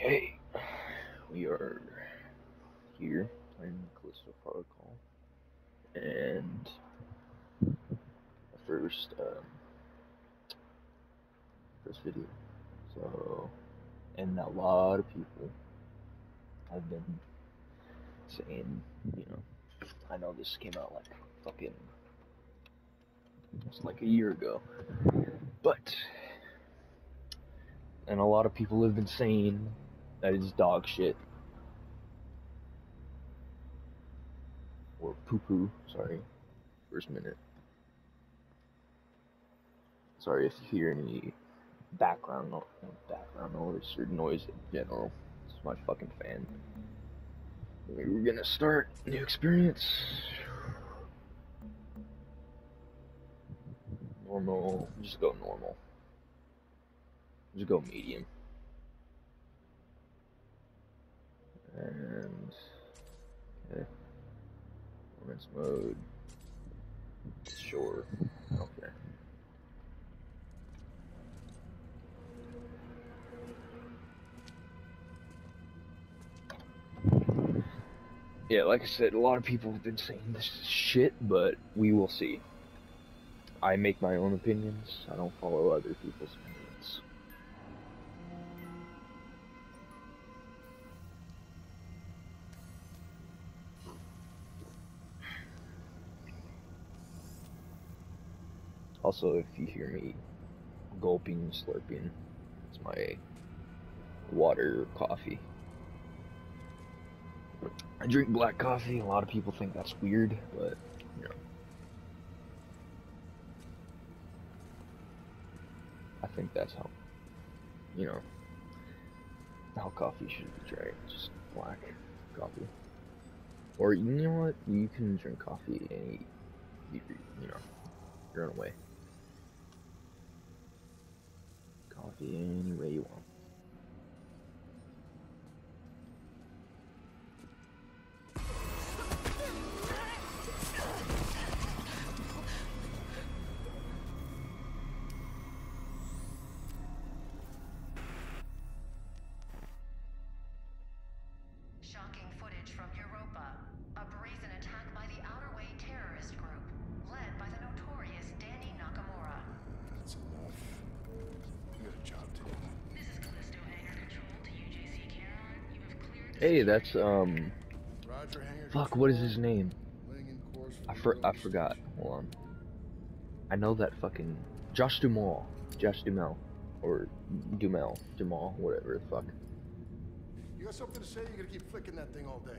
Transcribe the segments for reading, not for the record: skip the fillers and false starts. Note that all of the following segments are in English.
Okay, we are here in Callisto Protocol, and the first video. So, and a lot of people have been saying, I know this came out like fucking almost like a year ago, but, and a lot of people have been saying that it's dog shit. Or poo-poo, sorry, first minute. Sorry if you hear any background noise or noise in general. It's my fucking fan. We're gonna start new experience. Normal, just go normal. Just go medium. And okay. Performance mode. Sure. Okay. Yeah, like I said, a lot of people have been saying this is shit, but we will see. I make my own opinions. I don't follow other people's opinions. Also, if you hear me gulping and slurping, it's my water or coffee. I drink black coffee. A lot of people think that's weird, but I think that's how how coffee should be drank, just black coffee. Or you know what? You can drink coffee any your own way. Coffee any way you want. Shocking footage from Europa. A brazen attack by the Outer Way terrorist group, led by the notorious Danny Nakamura. That's enough. We got a job to do. This is Callisto Hangar Control to UJC Caron. You have cleared. Hey, that's Roger, Hangar fuck, Control. what is his name? Laying in course I for the forgot. station. Hold on. I know that fucking Josh Duhamel, or Duhamel, whatever the fuck. You got something to say? You gotta keep flicking that thing all day.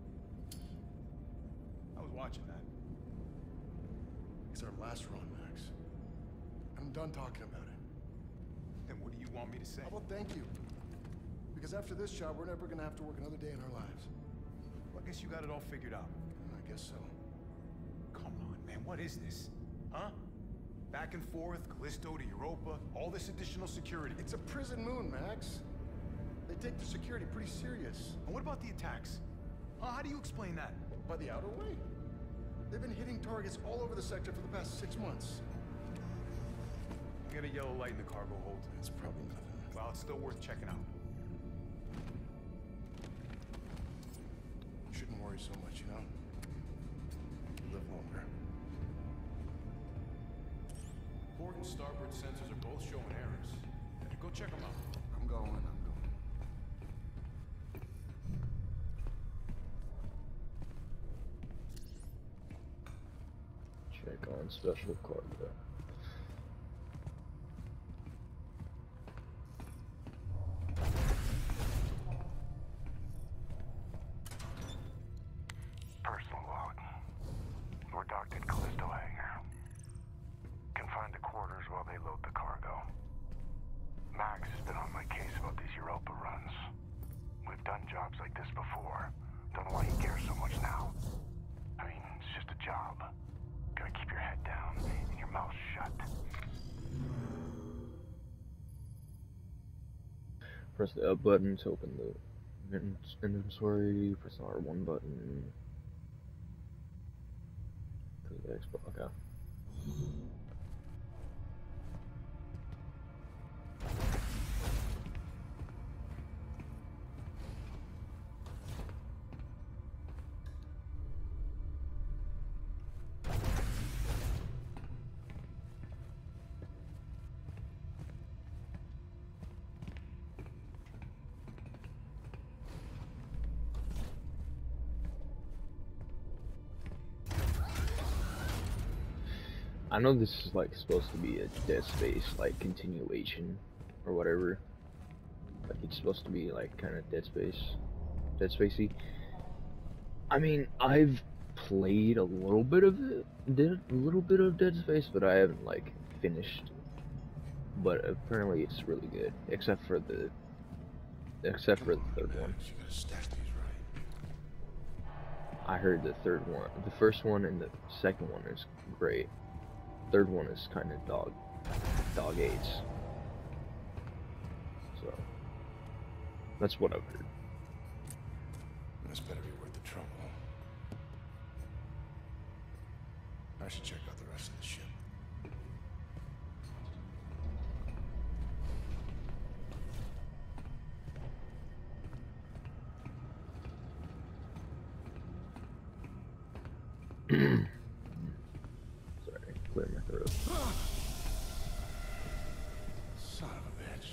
I was watching that. It's our last run, Max. I'm done talking about it. Then what do you want me to say? How about thank you? Because after this job, we're never gonna have to work another day in our lives. Well, I guess you got it all figured out. I guess so. Come on, man. What is this? Huh? Back and forth, Callisto to Europa, all this additional security. It's a prison moon, Max. They take their security pretty serious. And what about the attacks? How do you explain that? By the Outer Way. They've been hitting targets all over the sector for the past 6 months. You got a yellow light in the cargo hold. It's probably nothing. Well, it's still worth checking out. You shouldn't worry so much, you know? You live longer. Port and starboard sensors are both showing errors. Go check them out. I'm going. Check on special cargo. Personal log. We're docked at Callisto Hangar. Confined to quarters while they load the cargo. Max has been on my case about these Europa runs. We've done jobs like this before. Don't know why he cares so much now. I mean, it's just a job. Gotta keep your head down and your mouth shut. Press the up button to open the inventory. Press the R1 button. Press the X button. Okay. I know this is like supposed to be a Dead Space like continuation or whatever. Like it's supposed to be like kind of Dead Spacey. I mean, I've played a little bit of it, a little bit of Dead Space, but I haven't like finished. But apparently it's really good, except for the third one. You gotta stack these right. I heard the third one, the first one and the second one is great. Third one is kind of dog aids. So that's what I've heard. This better be worth the trouble. I should check out the rest of the ship. Sorry, clear my throat. Son of a bitch.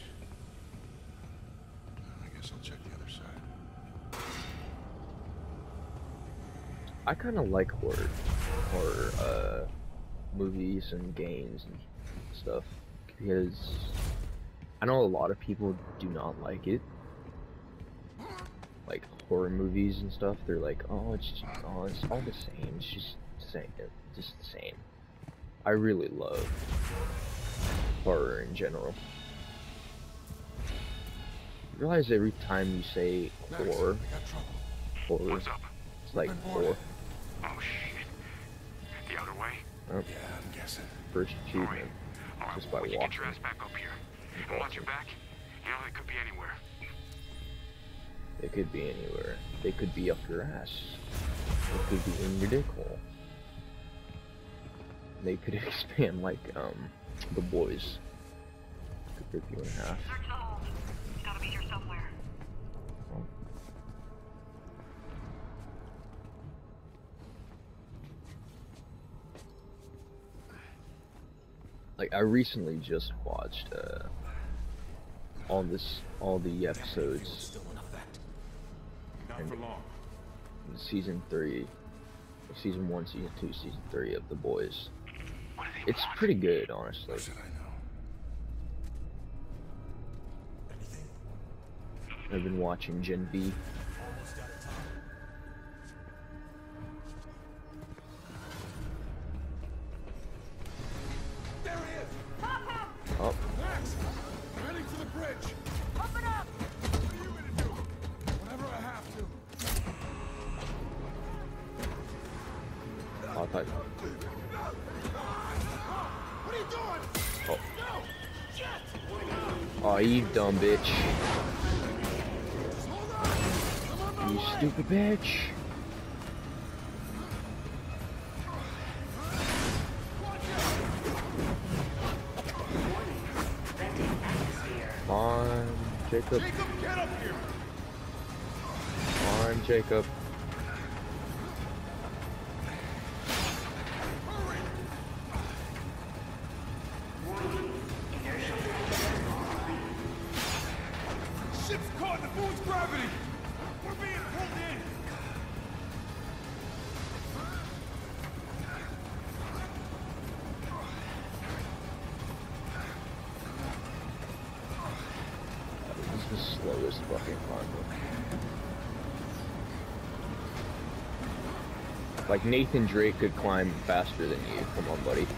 I guess I'll check the other side. I kind of like horror movies and games and stuff because I know a lot of people do not like it. Like horror movies and stuff, they're like, oh, it's all the same. It's just the same. I really love horror in general. You realize every time you say horror, What's up? it's like horror. Oh shit. The outer way? Oh, Yeah, I'm guessing. first achievement, Alright, just by when you get your walking. ass back up here. And watch your back. You know, it could be anywhere. They could be anywhere. They could be up your ass. They could be in your dick hole. They could expand like the boys. Could rip you in half. Search the hold. It's gotta be here somewhere. Well, like I recently just watched all the episodes Still in effect. Not And- for long. in season 3, season 1, season 2, season 3 of The Boys. What do they It's want? pretty good, honestly. What should I know? Anything? I've been watching Gen V. Almost out of time. There he is! Oh, Max! I'm heading to the bridge! Open up! What are you gonna do? Whatever I have to. I thought. What are you doing? Oh, No! Shit! oh, you dumb bitch! Just hold on! I'm on You my way! stupid bitch! Come on, Jacob. Jacob, get up here! Come on, Jacob. Hurry! Ship's caught in the moon's gravity! We're being pulled in! This is the slowest fucking convoy. Like Nathan Drake could climb faster than you. Come on, buddy.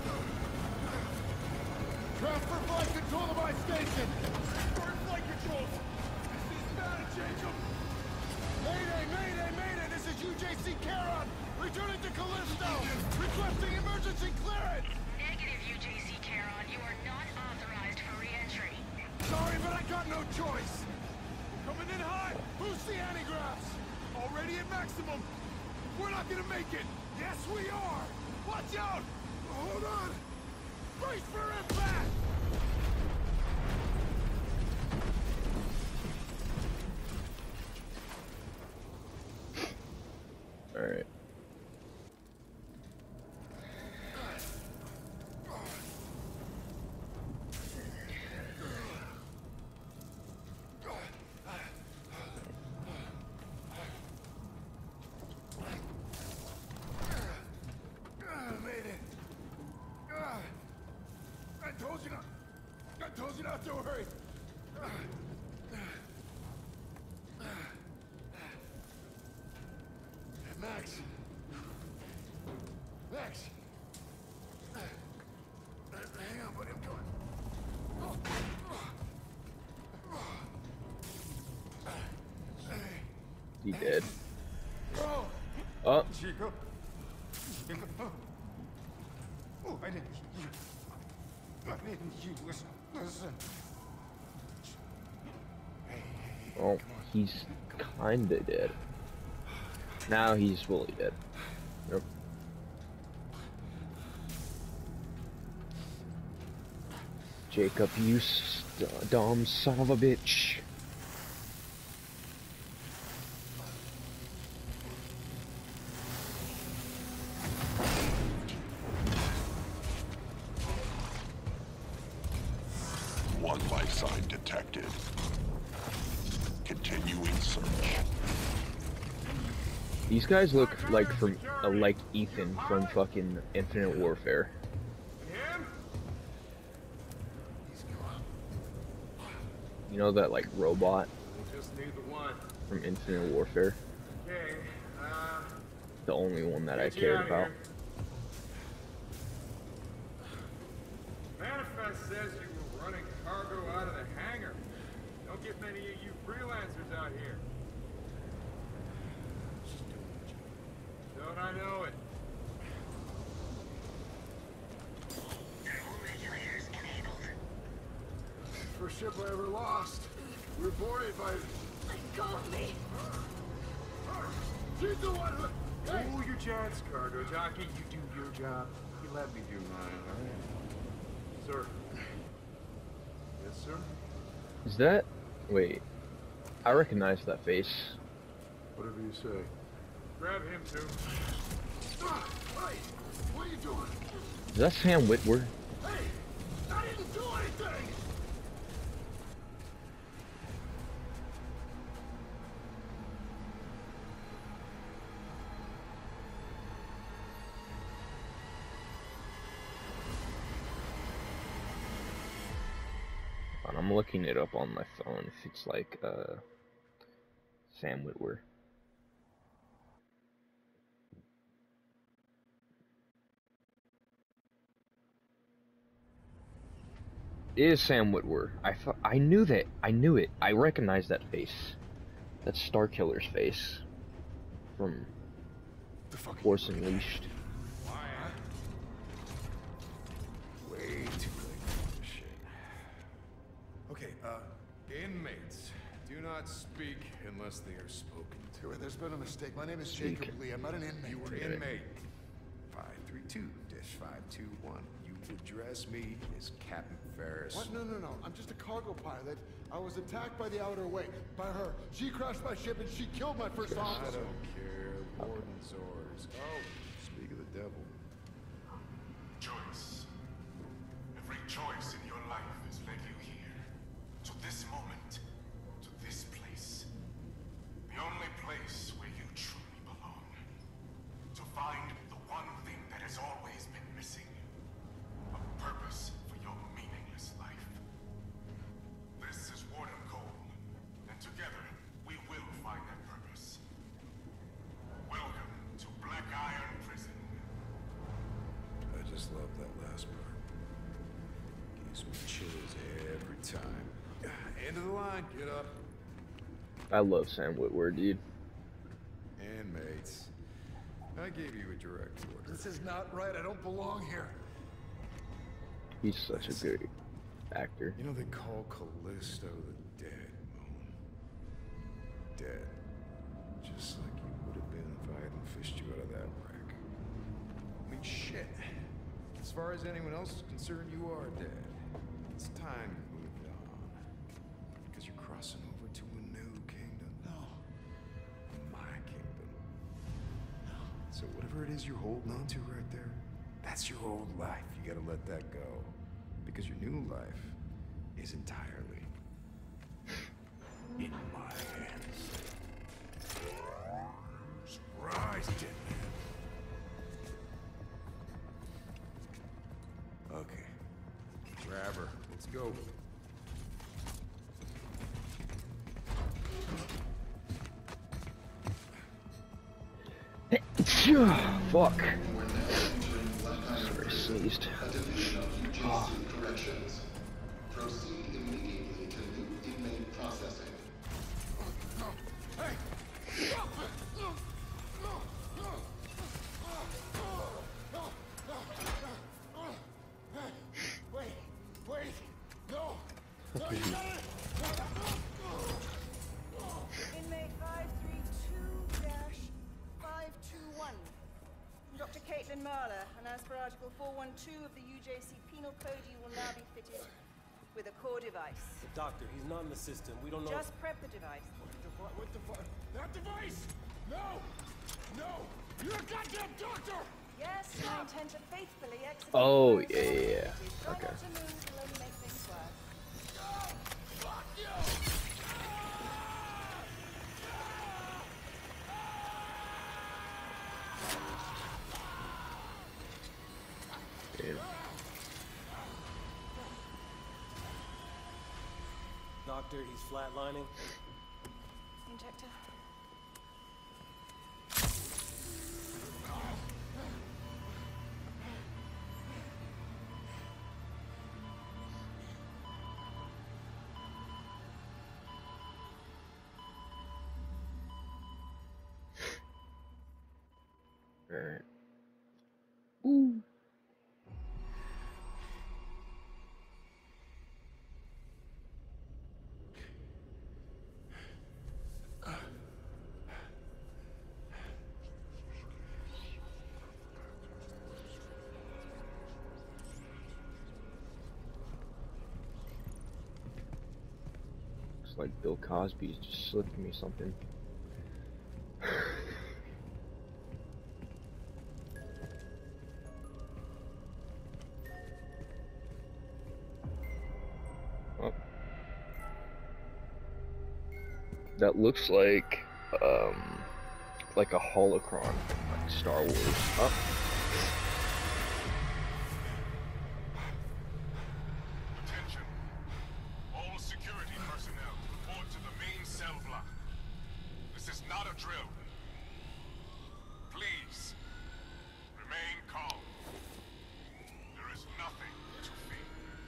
Transfer flight control to my station! We're in flight controls! This is bad, Jacob! Mayday, mayday, mayday! This is UJC Charon! Returning to Callisto! Requesting emergency clearance! Negative, UJC Charon. You are not authorized for re-entry. Sorry, but I got no choice! Coming in hot! Who's the antigraphs? Already at maximum! We're not gonna make it! Yes, we are! Watch out! Hold on! Brace for impact! Alright. Made it. told you not to worry. Max. Max. Hang on, buddy. I'm coming. He did. Oh. Oh. Chico. Chico. Oh, I need you. I need you. Listen. Oh, he's kinda dead. Now he's fully dead. Yep. Jacob, you dumb son of a bitch. One life sign detected. Continuing search. These guys look like like Ethan from fucking Infinite Warfare. Him? You know that like robot We just need the one. from Infinite Warfare? Okay, The only one that I get you cared out of about. here. Manifest says you were running cargo out of the hangar. Don't get many of you freelancers out here. Don't I know it? Regulators enabled. First ship I ever lost. We were boarded by... Let go of me. She's the one who... Hey! Cool your jets, cargo jockey. You do your job. You let me do mine, alright? Sir. Yes, sir? Is that? Wait. I recognize that face. Whatever you say. Grab him, too. Hey! What are you doing? Is that Sam Witwer? Hey! I didn't do anything! I'm looking it up on my phone if it's like Sam Witwer. It is Sam Witwer. I knew that. I knew it. I recognized that face. That's Starkiller's face from Force Unleashed. Way too late for this shit. Okay, inmates. Do not speak unless they are spoken to. There's been a mistake. My name is Jacob Lee. I'm not an inmate. You were inmate 532-521. You address me as Captain Ferris. What? No. I'm just a cargo pilot. I was attacked by the Outer Way. By her. She crashed my ship and she killed my first I officer. don't care. Warden's orders. Oh, speak of the devil. Choice. Every choice in your life has led you here. To this moment. To this place. The only place where you truly belong. To find the one thing that has always been missing. A purpose for your meaningless life. This is Warden Cole. And together, we will find that purpose. Welcome to Black Iron Prison. I just love that last part. Gives me chills every time. End of the line, get up. I love Sam Witwer, dude. Inmates. I gave you a direct order. This is not right. I don't belong here. He's such a good actor. You know they call Callisto the dead, Moon. Dead. Just like you would have been if I hadn't fished you out of that wreck. I mean, shit. As far as anyone else is concerned, you are dead. It's time you moved on. Because you're crossing over to a new kingdom. No. My kingdom. So whatever it is you're holding on to right there, that's your old life. You gotta let that go. Because your new life is entirely in my hands. Surprise, Jet Man. Okay. Grab her. Let's go. Fuck. Sorry, sneezed. Oh. Corrections. Proceed immediately to new inmate processing. Wait, no. Inmate 532-521. Dr. Caitlin Marler, and as per Article 412 of the UJC Penal Code, you will now be fitted with a core device. Doctor, he's not in the system. We don't know. Just prep the device. What the fuck? That device! No! No! You're a goddamn doctor! Yes, I intend to faithfully execute. Oh, the yeah. Try Okay. not to move, it'll only make things worse. Fuck you! Yeah. Doctor, he's flatlining. Injector. Alright. Ooh. Looks like Bill Cosby's just slipping me something. Oh. That looks like a holocron from like Star Wars. Oh. Attention. All security personnel report to the main cell block. This is not a drill. Please, remain calm. There is nothing to fear.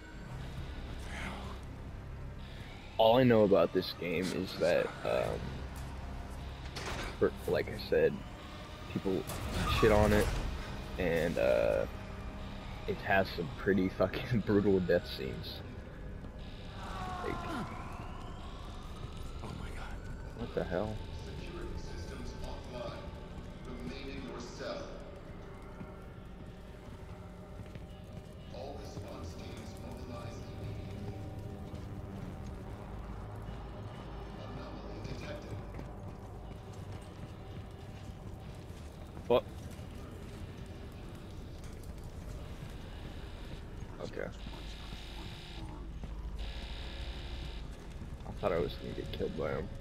All I know about this game is that, like I said, people shit on it, and it has some pretty fucking brutal death scenes. Like, Oh my god. what the hell? Security systems offline. Remain in your cell. All response teams mobilized immediately. Anomaly detected. What? Okay. I thought I was gonna get killed by him.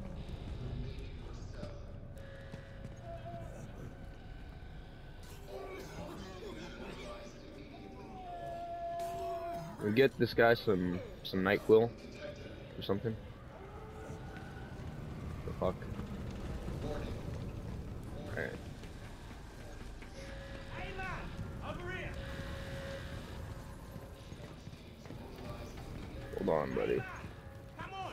We get this guy some NyQuil or something. The fuck. Alright. Hey man, over here. Hold on, buddy. Come on.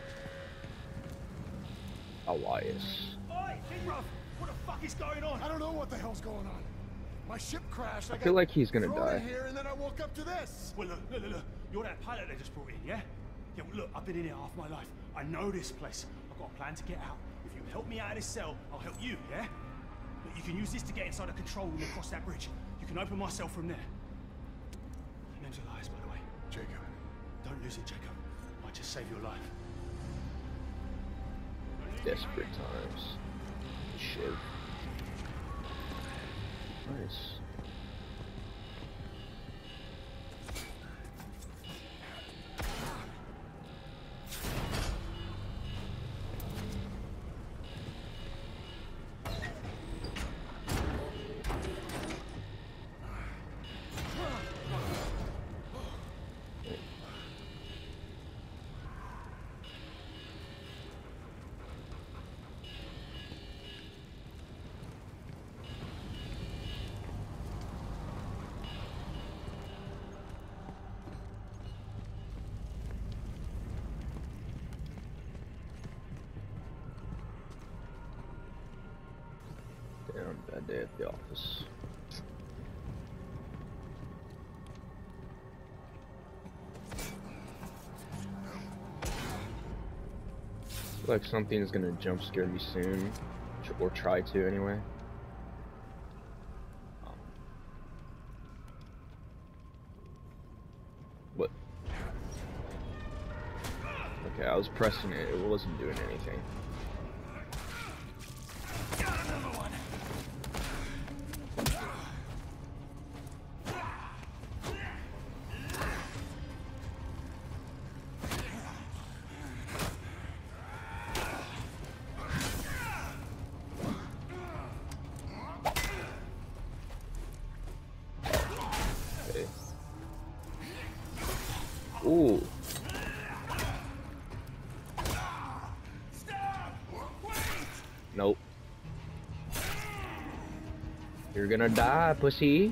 Elias. Oi, Kinroth, what the fuck is going on? I don't know what the hell's going on. My ship crashed. I feel like he's gonna thrown die. in here and then I woke up to this. Well, look. You're that pilot they just brought in, yeah? Yeah, well, look, I've been in here half my life. I know this place. I've got a plan to get out. If you help me out of this cell, I'll help you, yeah? Look, you can use this to get inside the control room across that bridge. You can open my cell from there. My name's Elias, by the way. Jacob. Don't lose it, Jacob. Might just save your life. Desperate times. Shiv. Nice. one bad day at the office. I feel like something is gonna jump scare me soon, or try to anyway. What? Okay, I was pressing it. It wasn't doing anything. Ooh. Nope. You're gonna die, pussy.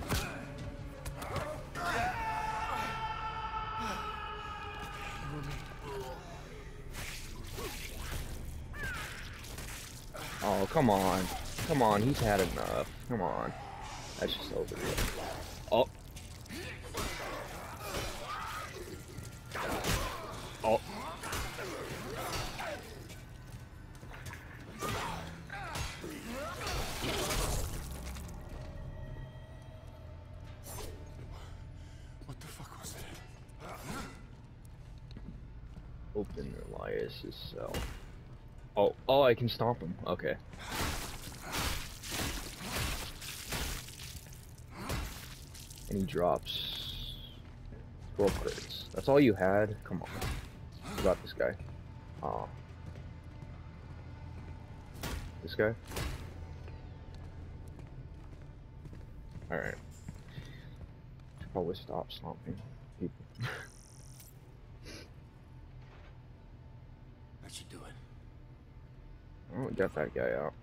Oh, come on. Come on, he's had enough. Come on. That's just over here. Oh. Oh. What the fuck was that? Open Elias's cell. Oh, I can stomp him. Okay. And he drops 12 credits. That's all you had? Come on. You got this guy. Aw. This guy? Alright. Should probably stop stomping people. That should do it. Oh, get that guy out.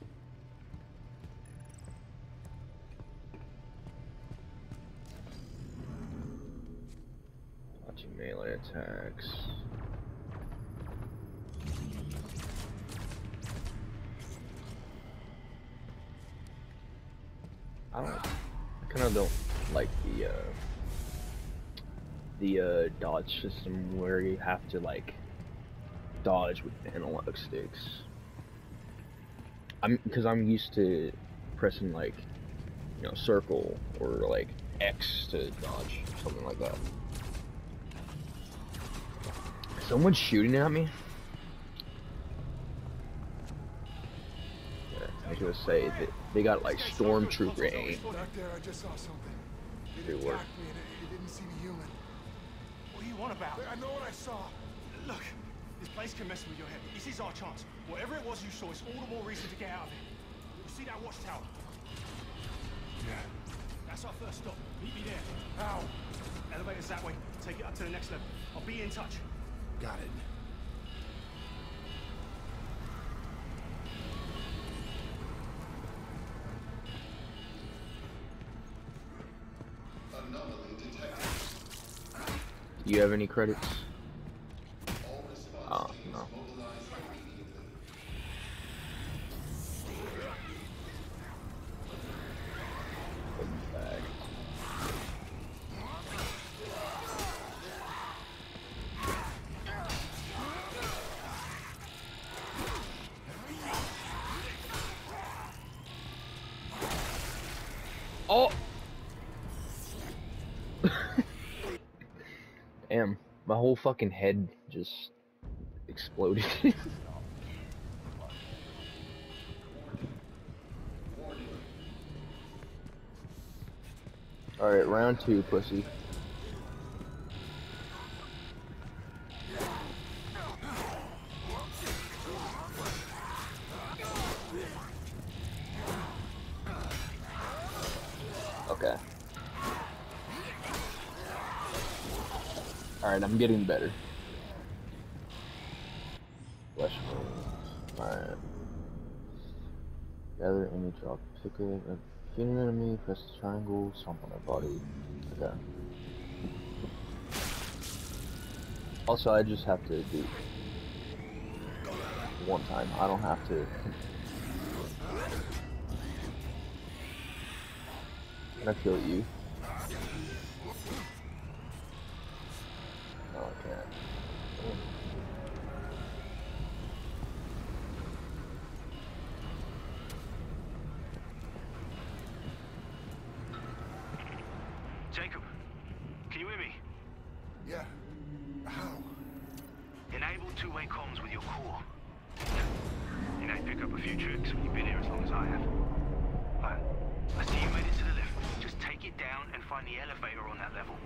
Watching melee attacks. I kind of don't like the dodge system where you have to like dodge with analog sticks. Because I'm used to pressing like, you know, circle or like X to dodge, something like that. Someone's shooting at me? Yeah, I was gonna say that they got like stormtrooper aim. Back there, I just saw something. It It worked. attacked me and it didn't seem human. What do you want about? I know what I saw. Look, this place can mess with your head. This is our chance. Whatever it was you saw, it's all the more reason to get out of here. You see that watchtower? Yeah. That's our first stop. Meet me there. How? Elevator's that way. Take it up to the next level. I'll be in touch. Got it. Anomaly detected. Do you have any credits? All response Oh, teams no. mobilize immediately. Back. Oh! Damn, my whole fucking head just exploded. Alright, round 2, pussy. Okay. Alright, I'm getting better. Flesh wound. Alright. Gather any drop ticket. If an enemy, press the triangle, stomp on their body. Okay. Also, I just have to do one time. I don't have to. Can I kill you? No, I can't. Jacob, can you hear me? Yeah. How? Enable two-way comms with your core. You know, pick up a few tricks when you've been here as long as I have. I see you made it to the lift. Just take it down and find the elevator on that level.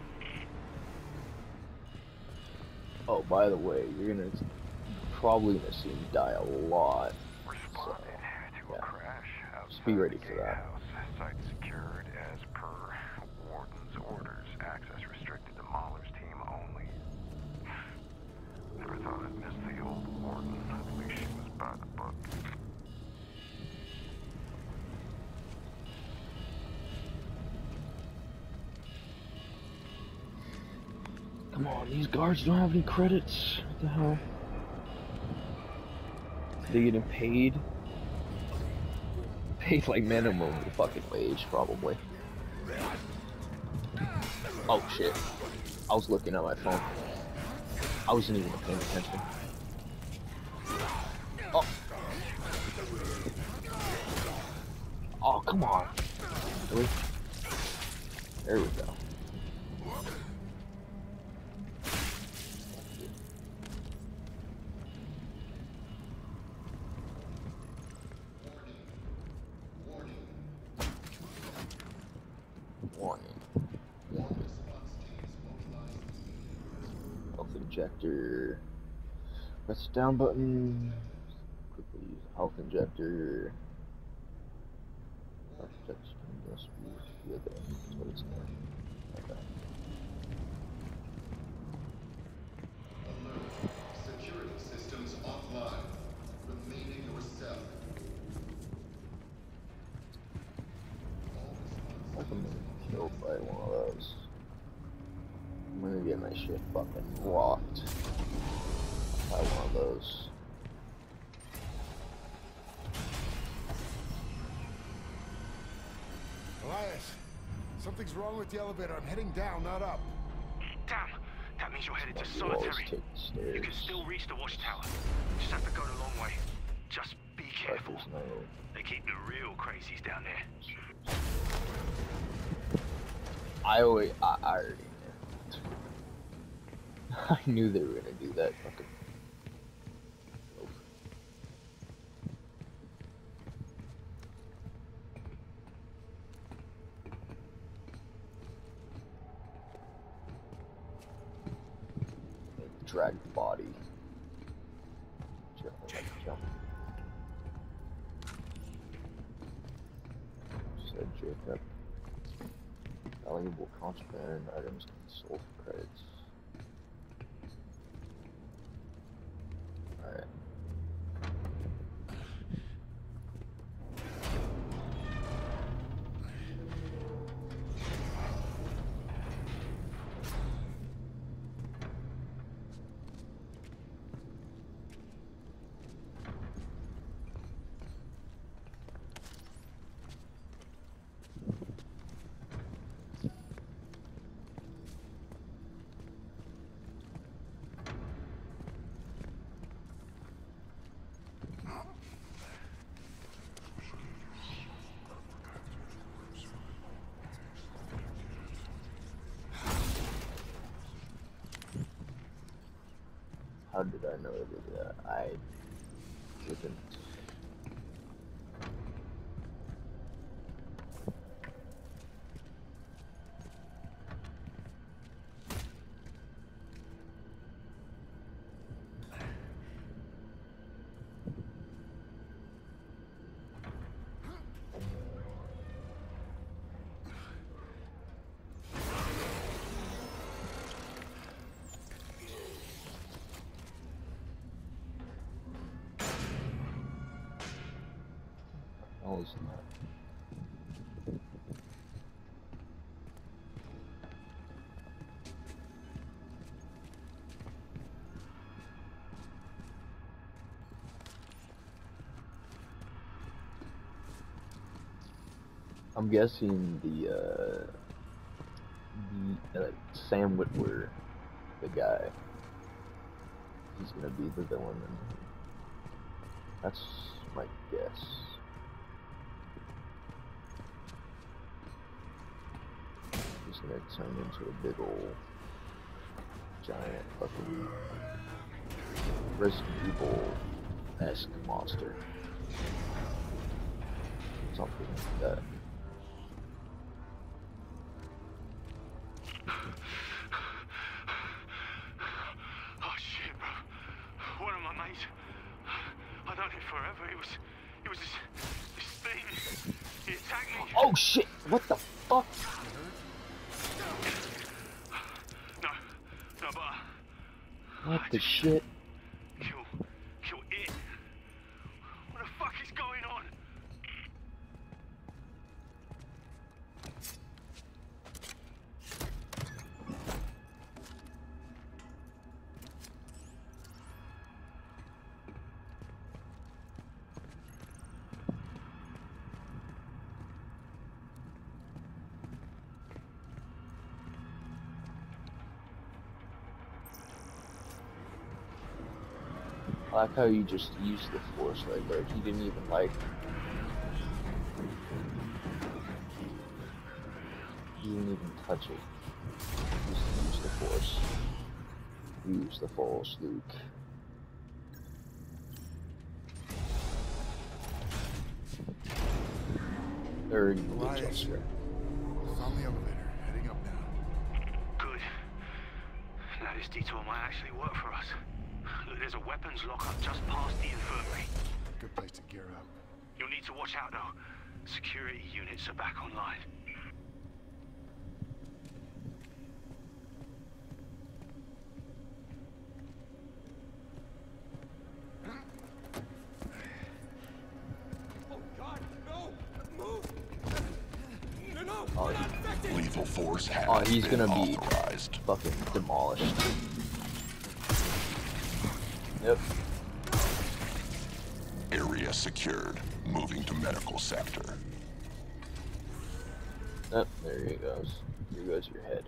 Oh, by the way, you're probably gonna see me die a lot. Responded to a crash just be ready for that. Site secured as per Warden's orders. Access restricted to Mahler's team only. Never thought I'd miss the old Warden. At least she was by the book. Come on, these guards don't have any credits. What the hell? They getting paid? Paid like minimum fucking wage, probably. Oh shit. I was looking at my phone. I wasn't even paying attention. Oh. Oh, come on. Really? There we go. Health injector. Press the down button. Quickly use health injector. Health injection must be okay. That's what it's for. Okay. Alert. Security systems offline. Remain in your cell. I'm gonna get killed by one of those. I'm gonna get my shit fucking rocked by one of those. Elias, something's wrong with the elevator. I'm heading down, not up. Damn! That means you're headed to You always solitary. take the stairs. You can still reach the watchtower. Just have to go the long way. Just be careful. There's no... They keep the real crazies down there. I already knew. I knew they were gonna do that fucking. Drag the body. Jump. Said Jacob. Valuable contraband items can be sold for credits. Alright. How did I know to do that? I didn't. Was that? I'm guessing the Sam Witwer, the guy, he's gonna be the villain. That's my guess. He's gonna turn into a big old giant fucking Resident Evil-esque monster. Something like that. Oh shit, bro. One of my mates. I've known him forever. It was this thing. He attacked me. Oh shit! What the fuck? No, but What the shit? Kill it. What the fuck is going on? I like how you just used the force, like he didn't even he didn't even touch it. Just use the force. Use the force, Luke. There you go, just right. Found the elevator, heading up now. Good. Now this detour might actually work for us. Look, there's a weapons lockup just past the infirmary. Good place to gear up. You'll need to watch out though. Security units are back online. Lethal force has he's been gonna be authorized. fucking demolished. Yep. Area secured. Moving to medical sector. Yep, there he goes. Here goes your head.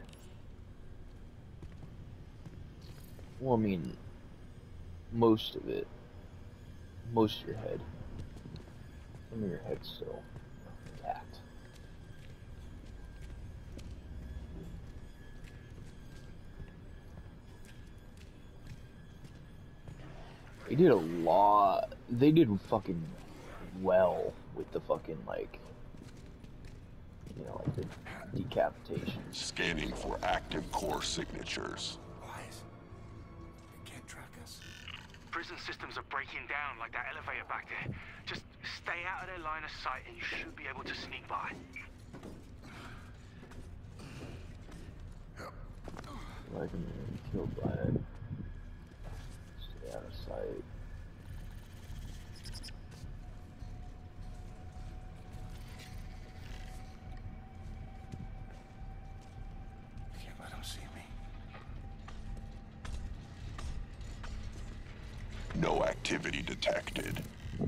Well, I mean, most of it. Most of your head. Some of your head's still intact. They did a lot. They did fucking well with the fucking, like, you know, like the decapitation. Scanning for active core signatures. Wise. They can't track us. Prison systems are breaking down like that elevator back there. Just stay out of their line of sight and you should be able to sneak by. Like I'm getting killed by it. Stay out of sight. Can't let them see me. No activity detected.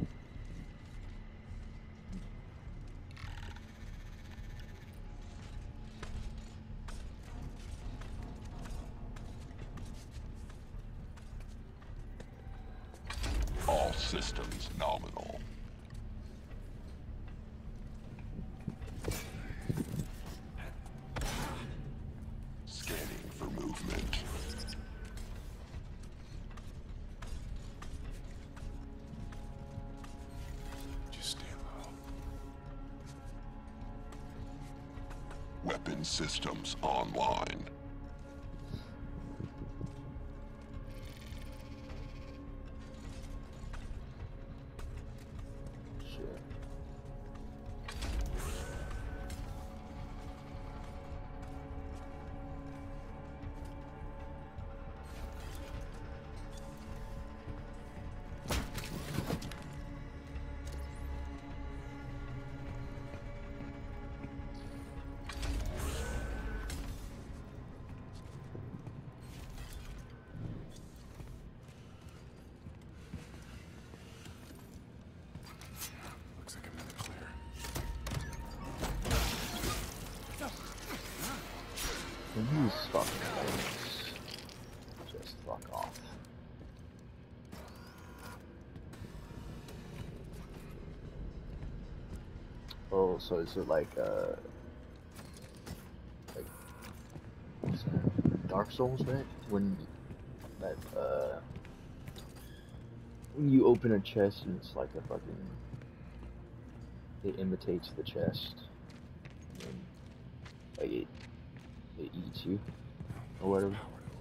All systems nominal. Scanning for movement. Just stay low. Weapon systems online. Shit. these fucking things. Just fuck off. Oh, so is it like what's that? Dark Souls, right? When you open a chest and it's like a fucking, it imitates the chest, and like it eats you or whatever.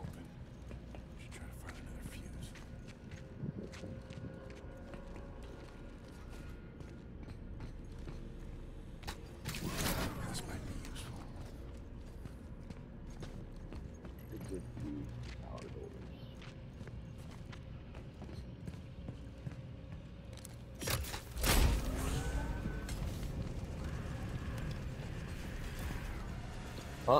Up.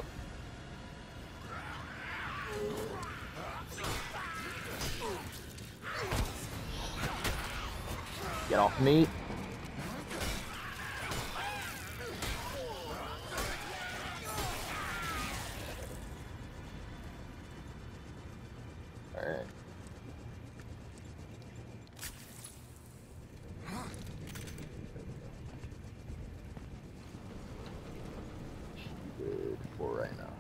Get off me. Alright. Good for right now.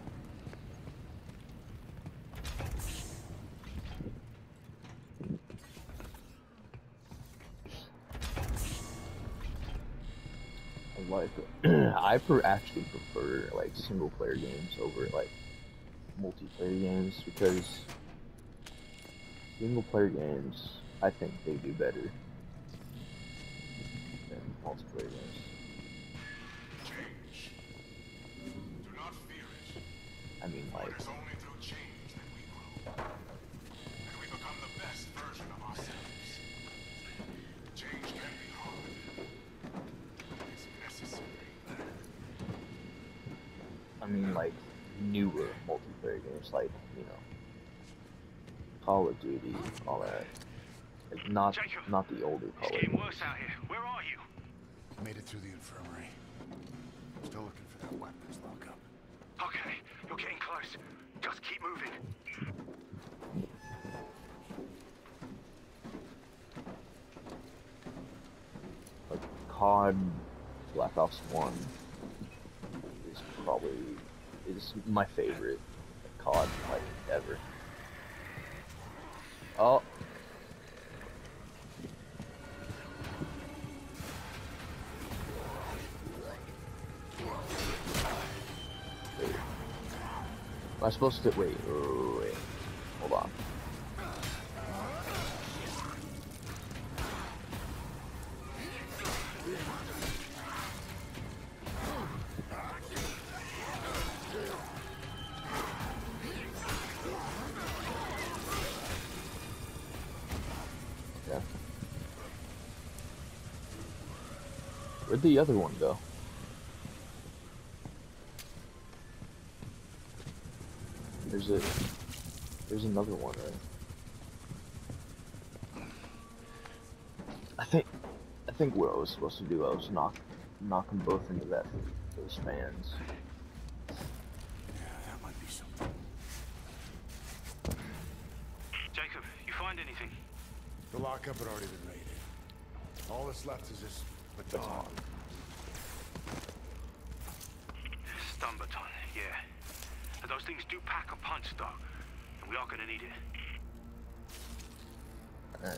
I actually prefer like single player games over like multiplayer games, because single player games I think they do better than multiplayer games. Change. Do not fear it. I mean, like, It is only through change that we grow. And we become the best version of ourselves. Change can be hard. It's necessary. I mean, like newer multiplayer games, like, you know, Call of Duty, all that. Like, not the older Call of Duty. It's getting worse out here. Where are you? Made it through the infirmary. Still looking for that weapons lockup. Okay, you're getting close. Just keep moving. Like COD Black Ops 1 is probably my favorite COD like ever. Oh. Wait. Am I supposed to wait? Wait. Hold on. Yeah. Where'd the other one go? There's another one, right? I think what I was supposed to do, I was knock them both into those fans. Yeah, that might be something. Jacob, you find anything? The lockup had already been raided. All that's left is this baton. Stun baton, yeah. And those things do pack a punch, though. And we are gonna need it. Alright.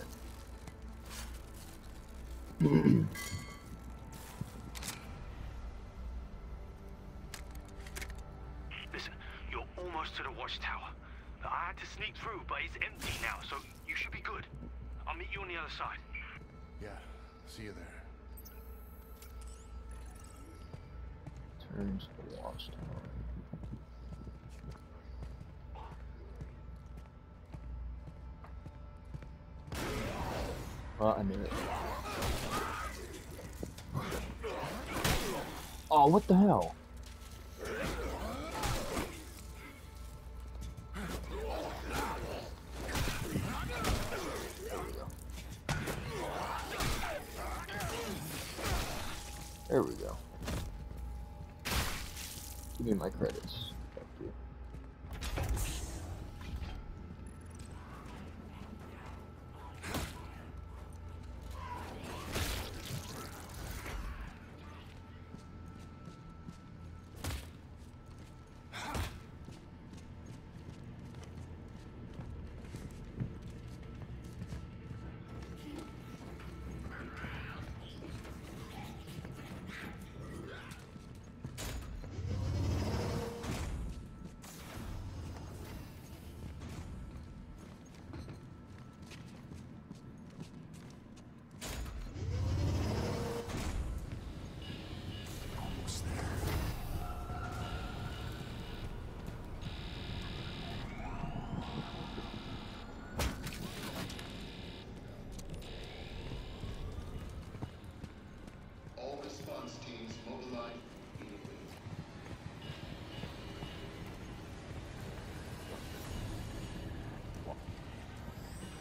Listen, you're almost to the watchtower. I had to sneak through, but it's empty now, so you should be good. I'll meet you on the other side. Yeah, see you there. Turn to the watchtower. Well, I knew it. Oh, what the hell? There we go. Give me my credits. Thank you.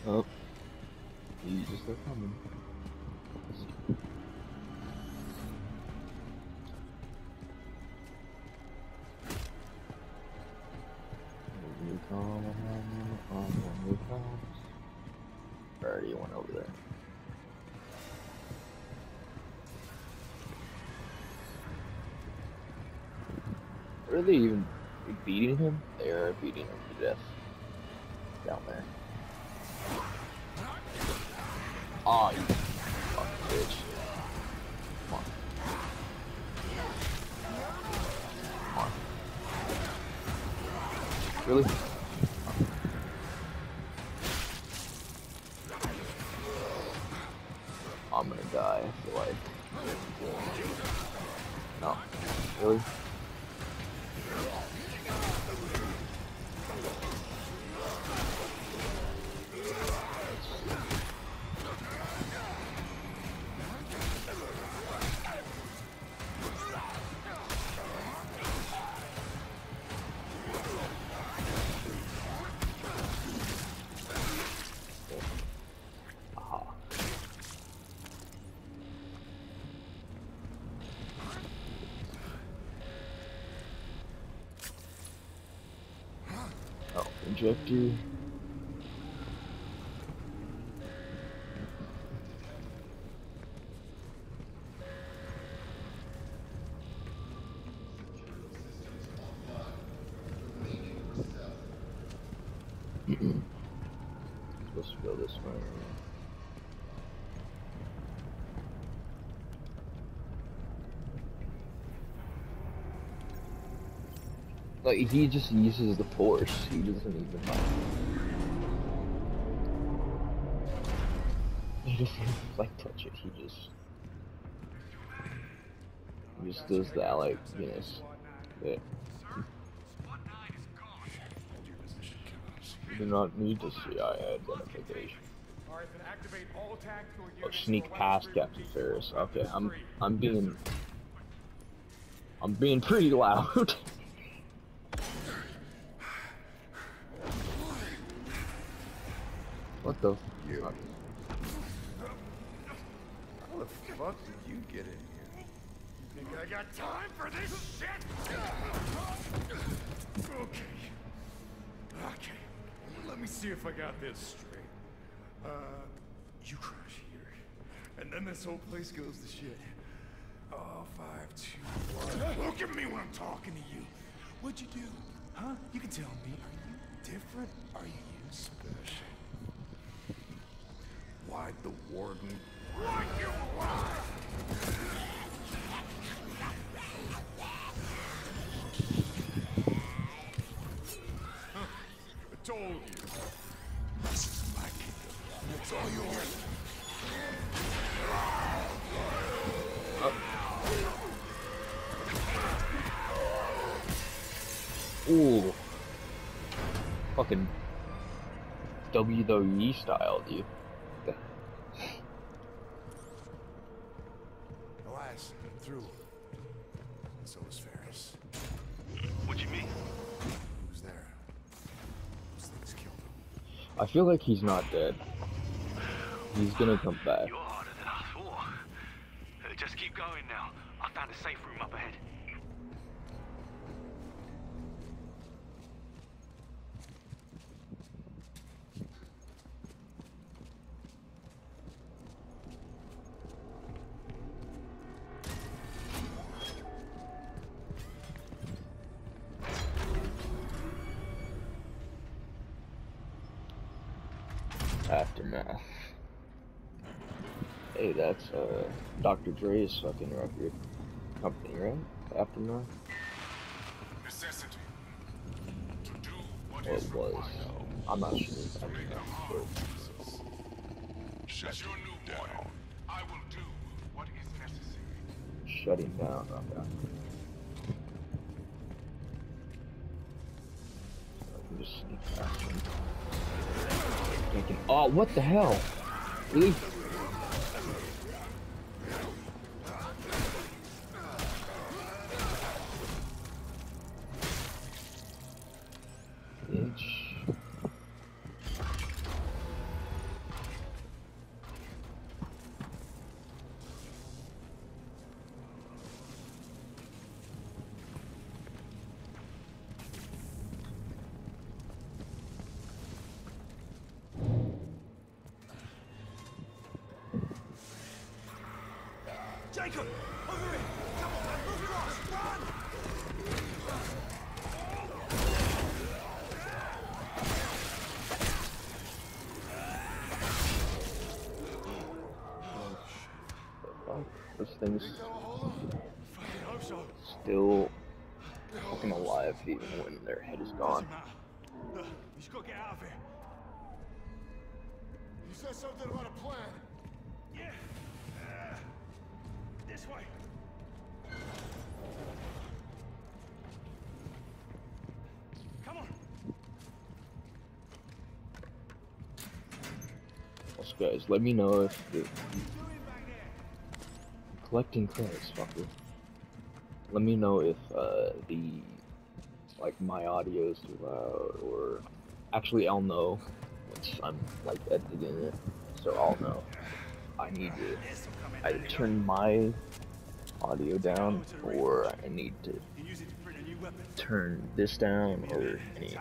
Oh. You just are coming. You come you come. Already went over there. Are they even beating him? They are beating him to death. Down there. Oh, you fucking bitch. Come on. Come on. Really? I'm gonna die, I feel like. No. Really? Injector. Supposed to go this way. Like, he just uses the force, he doesn't even he doesn't like touch it, he just does that, like, you know, yeah. You do not need to see eye identification. Oh, sneak past Captain Ferris. Okay, I'm being pretty loud. What the fuck? How the fuck did you get in here? You think I got time for this shit? Okay. Let me see if I got this straight. You crash here, and then this whole place goes to shit. Oh, 5, 2, 1. Look at me when I'm talking to you. What'd you do? Huh? You can tell me. Are you different? Are you special? Why'd the warden want you alive? I told you. This is my kingdom. It's all yours. Ooh. Fucking WWE style, dude. Elias, I'm through. And so is Ferris. What you mean? Who's there? Those things killed him. I feel like he's not dead. He's gonna come back. You're harder than I thought. Just keep going now. I found a safe room up ahead. Aftermath. Hey, that's Dr. Dre's fucking record company, right? Aftermath. Necessity. To do what It is was. required. I'm not sure. I mean, As your newborn, I will do what is necessary. shutting down. Okay. So I can just sneak past him. Thinking, oh, what the hell? Really? Bitch. Jacob! Over here! Come on, man, move your ass! Run! This thing's Fucking hope so. still fucking alive even when their head is gone. Doesn't matter. Look, you just gotta get out of here. You said something about a plan. Yeah. This way. Come on. Also, guys, let me know if the collecting credits, fucker. Let me know if like my audio is too loud, or actually I'll know once I'm like editing it, so I'll know. I need to either turn my audio down, or I need to turn this down, or any.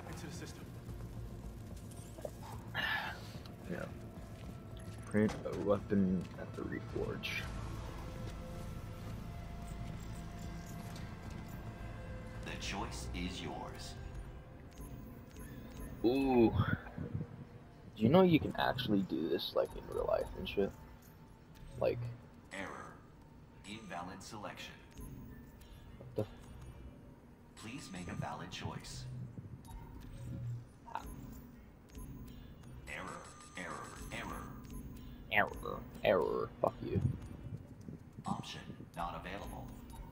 Yeah. Print a weapon at the Reforge. The choice is yours. Ooh. Do you know you can actually do this like in real life and shit? Like. Error. Invalid selection. What Please make a valid choice. Error. Error. Error. Error. Error. Fuck you. Option not available.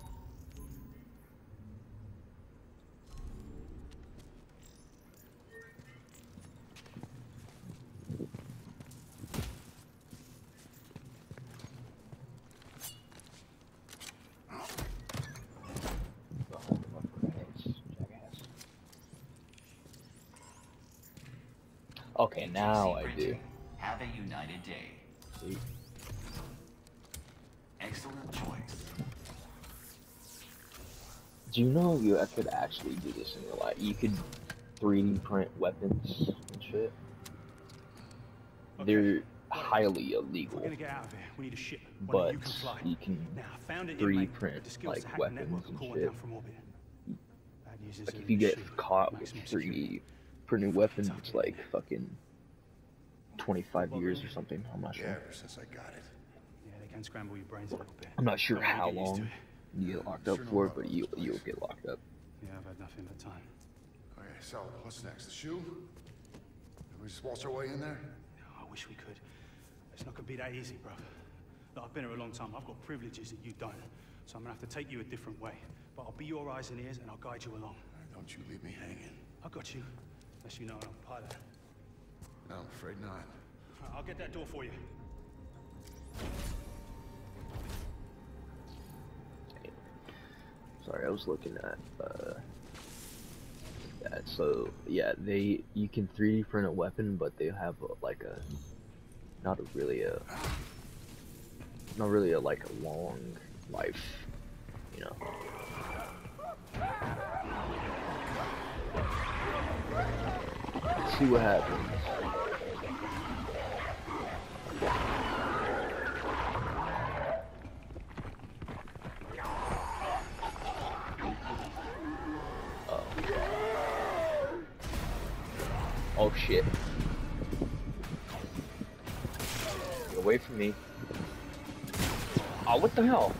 Okay, now I do. Have a united day. See? Excellent choice. Do you know I could actually do this in real life? You could 3D print weapons and shit. They're highly illegal, We're gonna get out of here. We need a ship. but You can fly. you can Now, I found it 3D with the print skills like to hack the weapons network and calling shit. down from orbit. Bad news is Like that if you the get ship, caught with maximum 3D security. printed weapons, it's like fucking 25 years or something. I'm not Yeah, sure. ever since I got it. Yeah, they can scramble your brains a little bit. I'm not sure Don't really how get used to long it. you get locked up for, but you'll get locked up. Yeah, I've had nothing but time. Okay, so what's next? The shoe? Can we just waltz our way in there? I wish we could. It's not gonna be that easy, bro. Look, I've been here a long time. I've got privileges that you don't. So I'm gonna have to take you a different way. But I'll be your eyes and ears, and I'll guide you along. Don't you leave me hanging. I got you. Unless you know I'm a pilot. No, I'm afraid not. Right, I'll get that door for you. Sorry, I was looking at that. So yeah, you can 3D print a weapon, but they have like a not really a like a long life, you know. Let's see what happens. Oh shit. Get away from me. Oh, what the hell?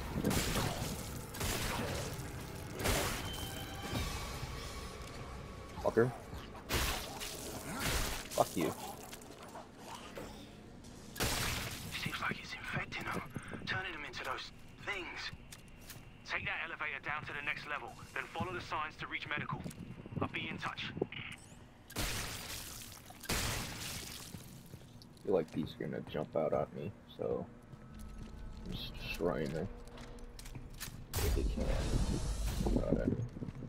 Fucker. Fuck you. Seems like it's infecting them, turning them into those things. Take that elevator down to the next level, then follow the signs to reach medical. I'll be in touch. I feel like these are gonna jump out at me, so I'm just destroying them if they can. Got it.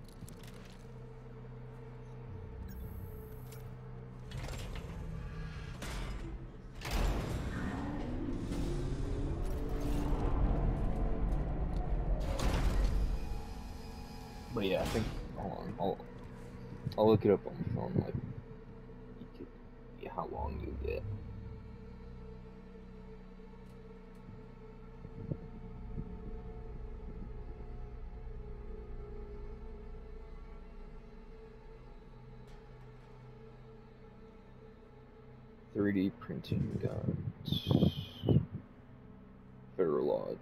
But yeah, I think hold on, I'll look it up on the phone, like how long you get. 3D printing guns. Ferrologs.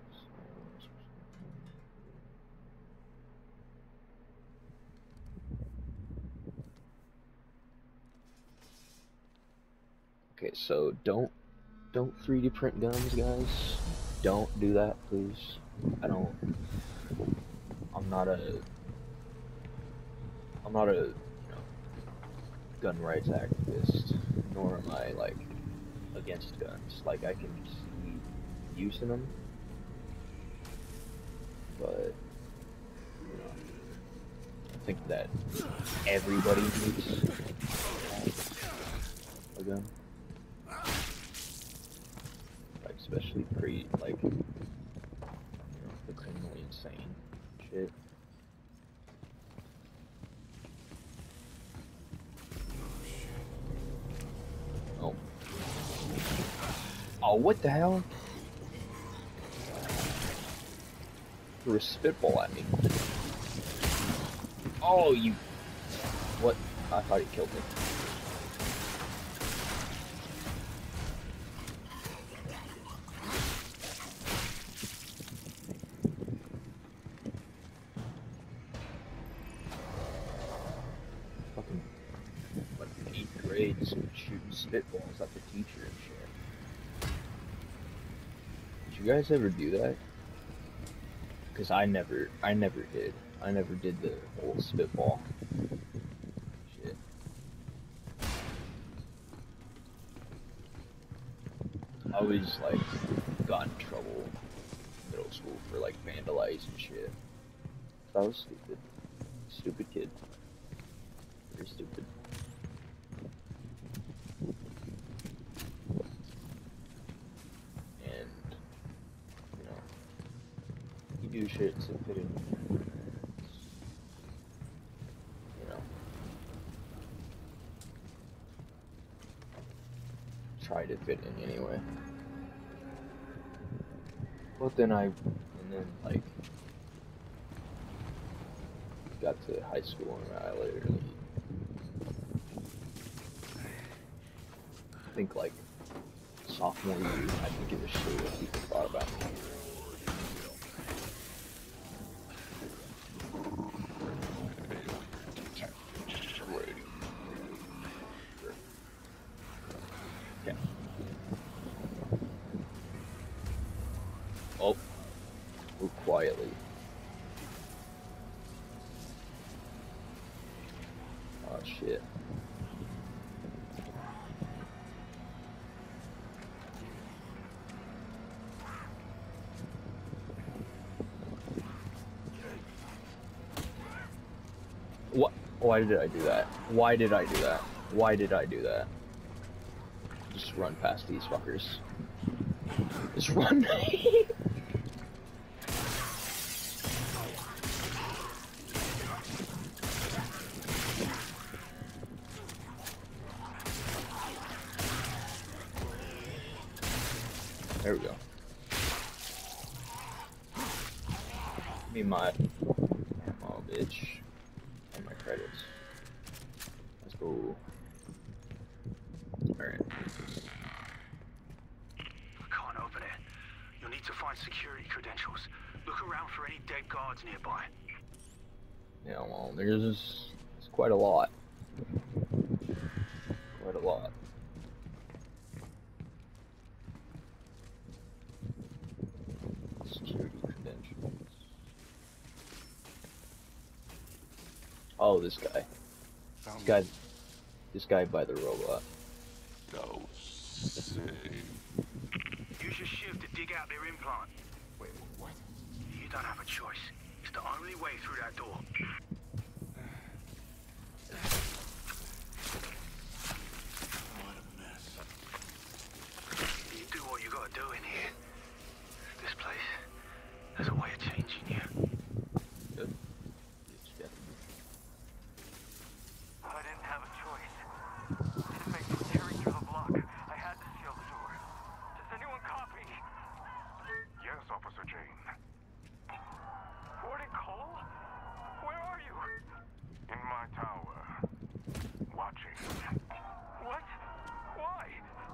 Okay, so don't 3D print guns, guys. Don't do that, please. I'm not a gun rights activist, nor am I like against guns. Like, I can see use in them, but I think that everybody needs a gun. Like, especially the criminally insane shit. Oh, what the hell? Threw a spitball at me. Oh, you... What? I thought he killed me. Fucking... like 8th grade, shooting spitballs at the teacher and shit. Did you guys ever do that? Because I never did. I never did the whole spitball shit. I always like got in trouble in middle school for like vandalizing shit. So I was stupid. Stupid kid. Very stupid. Do shit to fit in, try to fit in anyway. But then like got to high school and I literally, I think like sophomore year, I didn't give a shit what people thought about me. Oh, move quietly. Oh shit. What? Why did I do that? Why did I do that? Why did I do that? Just run past these fuckers. Just run. There we go. Give me my ammo, bitch. And my credits. Let's go. Alright. Can't open it. You'll need to find security credentials. Look around for any dead guards nearby. Yeah, well, there's quite a lot. Quite a lot. Security credentials. Oh, this guy. This guy by the robot. Go save. Use your shiv to dig out their implant. Wait, what? You don't have a choice. It's the only way through that door. What a mess. You do what you gotta do in here. This place has a way of changing you. Good. I didn't have a choice. Inmates were tearing through the block. I had to seal the door. Does anyone copy? Yes, Officer Jane. Warden Cole? Where are you? In my tower. Watching. What? Why?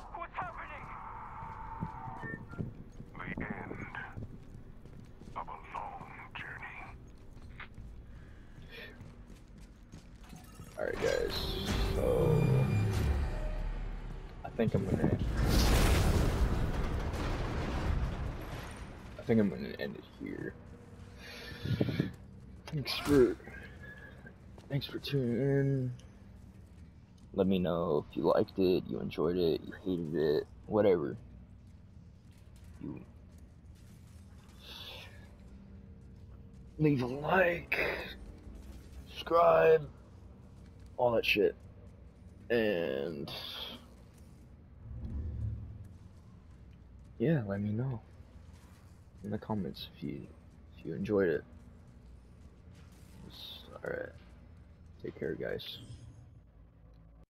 think I'm gonna end it here. Thanks for tuning in. Let me know if you liked it, you enjoyed it, you hated it, whatever. You leave a like, subscribe, all that shit. And yeah, let me know in the comments if you enjoyed it. Alright. Take care, guys.